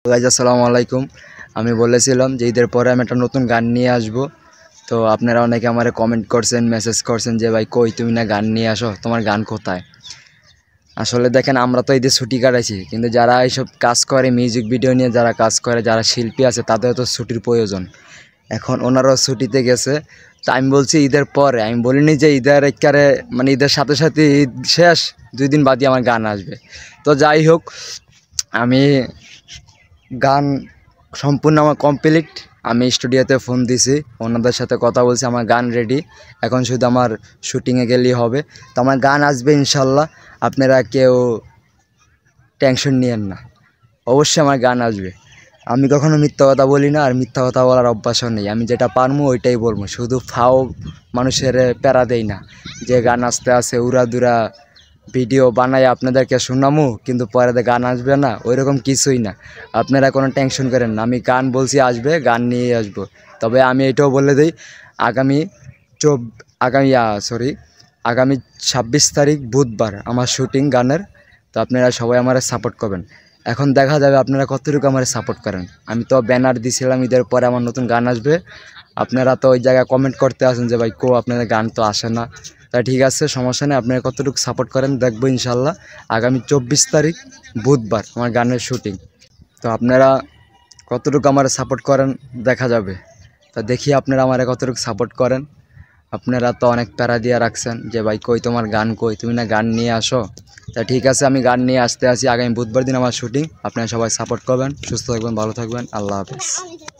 Guys আসসালামু আলাইকুম। আমি বলেছিলাম যে ঈদের পরে আমি একটা নতুন গান নিয়ে আসব। তো আপনারা অনেকে আমার কমেন্ট করছেন, মেসেজ করছেন যে ভাই কই তুমি না গান নিয়ে আসো, তোমার গান কোথায়? আসলে দেখেন, আমরা তো ঈদের ছুটি কাটাইছি, কিন্তু যারা এইসব কাজ করে, মিউজিক ভিডিও নিয়ে যারা কাজ করে, যারা শিল্পী আছে, তাদের তো ছুটির প্রয়োজন। এখন ওনারাও ছুটিতে গেছে। তো আমি বলছি ঈদের পরে, আমি বলিনি যে ঈদের একেবারে মানে ঈদের সাথে সাথে ঈদ শেষ 2 দিন বাদই আমার গান আসবে। তো যাই হোক, আমি গান সম্পূর্ণ আমার কমপ্লিট। আমি স্টুডিওতে ফোন দিছি, ওনাদের সাথে কথা বলছি, আমার গান রেডি। এখন শুধু আমার শুটিংয়ে গেলেই হবে। তো আমার গান আসবে ইনশাল্লাহ। আপনারা কেউ টেনশন নিয়েন না, অবশ্যই আমার গান আসবে। আমি কখনো মিথ্যা কথা বলি না, আর মিথ্যা কথা বলার অভ্যাসও নেই। আমি যেটা পারবো ওইটাই বলবো, শুধু ফাও মানুষের প্যারা দেই না যে গান আসতে আসে উড়াদুরা ভিডিও বানাই আপনাদেরকে শোনামো কিন্তু পরে গান আসবে না, ওইরকম কিছুই না। আপনারা কোনো টেনশন করেন না, আমি গান বলছি আসবে, গান নিয়ে আসবো। তবে আমি এটাও বলে দিই, আগামী চব আগামী সরি আগামী 26 তারিখ বুধবার আমার শুটিং গানের। তো আপনারা সবাই আমার সাপোর্ট করবেন। এখন দেখা যাবে আপনারা কতটুকু আমার সাপোর্ট করেন। আমি তো ব্যানার দিছিলাম ঈদের পরে আমার নতুন গান আসবে। আপনারা তো ওই জায়গায় কমেন্ট করতে আসেন যে ভাই আপনাদের গান তো আসে না। তাই ঠিক আছে, সমস্যা নেই, আপনারা কতটুকু সাপোর্ট করেন দেখবো ইনশাল্লাহ। আগামী 24 তারিখ বুধবার আমার গানের শুটিং। তো আপনারা কতটুকু আমার সাপোর্ট করেন দেখা যাবে। তা দেখি আপনারা আমার কতটুকু সাপোর্ট করেন। আপনারা তো অনেক প্যারা দিয়ে রাখছেন যে ভাই কই তোমার গান কই, তুমি না গান নিয়ে আসো। তা ঠিক আছে, আমি গান নিয়ে আসতে আসি। আগামী বুধবার দিন আমার শুটিং। আপনারা সবাই সাপোর্ট করবেন, সুস্থ থাকবেন, ভালো থাকবেন, আল্লাহ হাফেজ।